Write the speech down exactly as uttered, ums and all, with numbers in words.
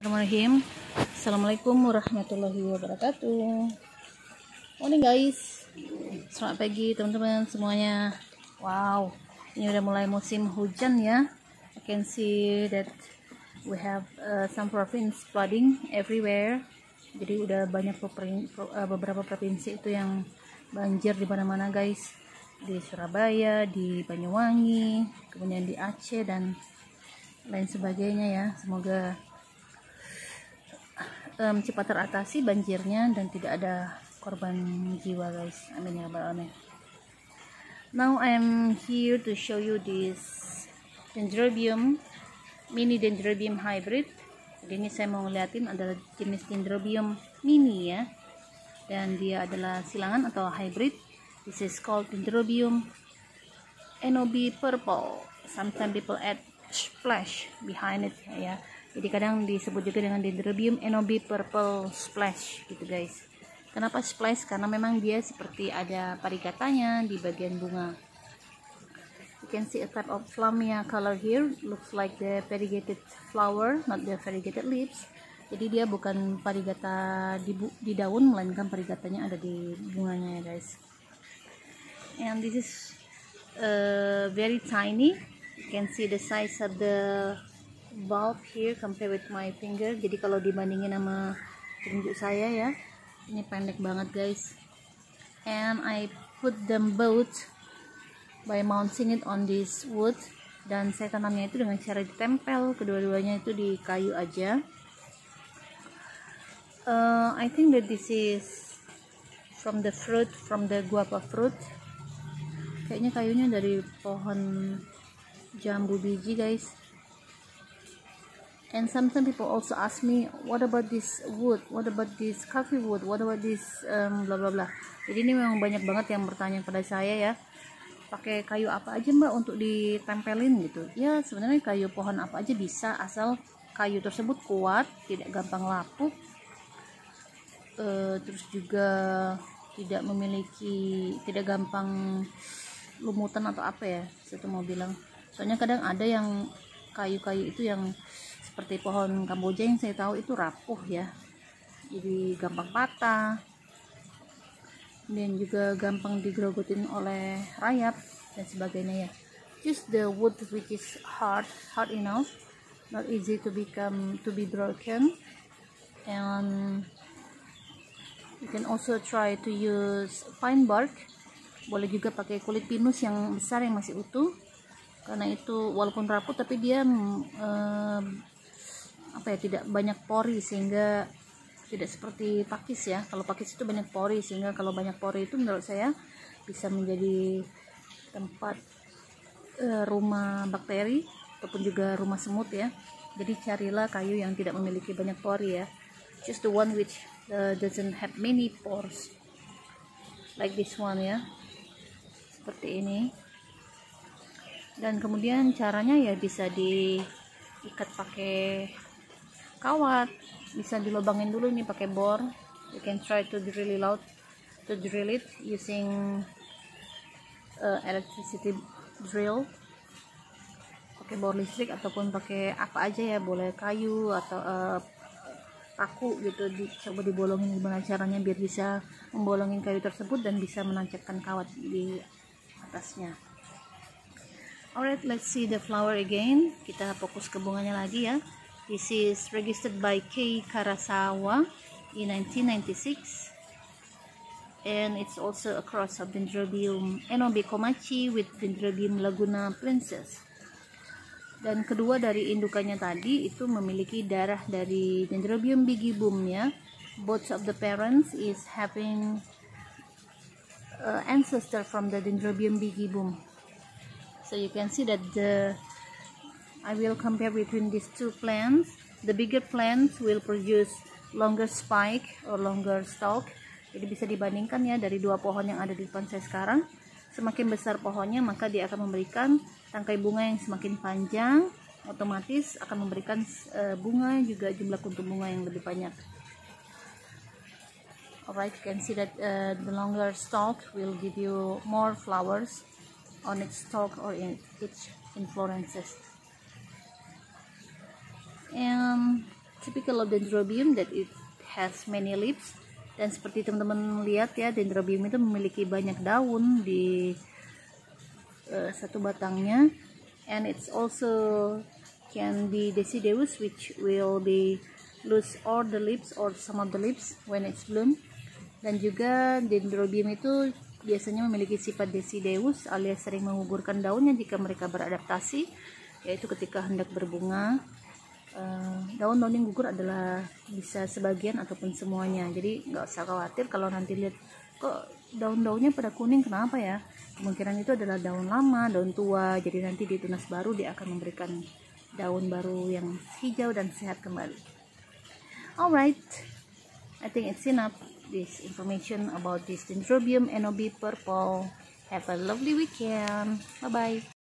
Bismillahirrahmanirrahim. Assalamualaikum warahmatullahi wabarakatuh. Morning guys, selamat pagi teman-teman semuanya. Wow, ini udah mulai musim hujan ya. I can see that we have uh, some province flooding everywhere. Jadi udah banyak beberapa provinsi itu yang banjir di mana-mana guys. Di Surabaya, di Banyuwangi, kemudian di Aceh dan lain sebagainya ya. Semoga um, cepat teratasi banjirnya dan tidak ada korban jiwa guys. Amin ya rabbal alamin. Now I am here to show you this Dendrobium, mini Dendrobium hybrid. Jadi ini saya mau ngeliatin adalah jenis Dendrobium mini ya, dan dia adalah silangan atau hybrid. This is called Dendrobium N O B purple. Sometimes people add splash behind it ya. Jadi kadang disebut juga dengan Dendrobium N O B purple splash gitu guys. Kenapa splash? Karena memang dia seperti ada parigatanya di bagian bunga. You can see a type of flammea color here. Looks like the variegated flower, not the variegated leaves. Jadi dia bukan parigata di, di daun, melainkan parigatanya ada di bunganya ya guys. And this is uh, very tiny. You can see the size of the bulb here compared with my finger. Jadi kalau dibandingin sama telunjuk saya ya, ini pendek banget guys. And I put them both by mounting it on this wood. Dan saya tanamnya itu dengan cara ditempel kedua-duanya itu di kayu aja. uh, I think that this is from the fruit, from the guava fruit. Kayaknya kayunya dari pohon jambu biji guys. And sometimes people also ask me, what about this wood, what about this coffee wood, what about this um, bla bla bla. Jadi ini memang banyak banget yang bertanya pada saya ya, pakai kayu apa aja mbak untuk ditempelin gitu. Ya sebenarnya kayu pohon apa aja bisa, asal kayu tersebut kuat, tidak gampang lapuk, uh, terus juga tidak memiliki, tidak gampang lumutan atau apa ya, saya tuh mau bilang. Soalnya kadang ada yang kayu-kayu itu yang seperti pohon Kamboja yang saya tahu itu rapuh ya, jadi gampang patah dan juga gampang digerogotin oleh rayap dan sebagainya ya. Just the wood which is hard, hard enough, not easy to become to be broken. And you can also try to use pine bark. Boleh juga pakai kulit pinus yang besar yang masih utuh, karena itu walaupun rapuh tapi dia um, apa ya, tidak banyak pori, sehingga tidak seperti pakis ya. Kalau pakis itu banyak pori, sehingga kalau banyak pori itu menurut saya bisa menjadi tempat uh, rumah bakteri ataupun juga rumah semut ya. Jadi carilah kayu yang tidak memiliki banyak pori ya. Choose the one which uh, doesn't have many pores, like this one ya, seperti ini. Dan kemudian caranya ya bisa diikat pakai kawat, bisa dilobangin dulu nih pakai bor. You can try to drill it out, to drill it using uh, electricity drill, pakai bor listrik ataupun pakai apa aja ya, boleh kayu atau uh, paku gitu. Dicoba dibolongin gimana caranya biar bisa membolongin kayu tersebut dan bisa menancapkan kawat di atasnya. Alright, let's see the flower again. Kita fokus ke bunganya lagi ya. This is registered by K. Karasawa in nineteen ninety-six, and it's also a cross of Dendrobium N O B Komachi with Dendrobium Laguna Princess. Dan kedua dari indukannya tadi itu memiliki darah dari Dendrobium bigibum ya. Both of the parents is having uh, ancestor from the Dendrobium bigibum. So you can see that the I will compare between these two plants. The bigger plants will produce longer spike or longer stalk. Jadi bisa dibandingkan ya, dari dua pohon yang ada di depan saya sekarang, semakin besar pohonnya maka dia akan memberikan tangkai bunga yang semakin panjang, otomatis akan memberikan uh, bunga juga jumlah kuntum bunga yang lebih banyak. Alright, you can see that uh, the longer stalk will give you more flowers on its stalk or in its inflorescences. And typical of Dendrobium that it has many leaves. Dan seperti teman-teman lihat ya, Dendrobium itu memiliki banyak daun di uh, satu batangnya, and it's also can be deciduous, which will be lose all the leaves or some of the leaves when it's bloom. Dan juga Dendrobium itu biasanya memiliki sifat deciduous alias sering menggugurkan daunnya jika mereka beradaptasi, yaitu ketika hendak berbunga. Uh, daun-daun yang gugur adalah bisa sebagian ataupun semuanya, jadi nggak usah khawatir kalau nanti lihat kok daun-daunnya pada kuning, kenapa ya, kemungkinan itu adalah daun lama, daun tua, jadi nanti di tunas baru dia akan memberikan daun baru yang hijau dan sehat kembali. Alright, I think it's enough this information about this Dendrobium N O B purple. Have a lovely weekend. Bye bye.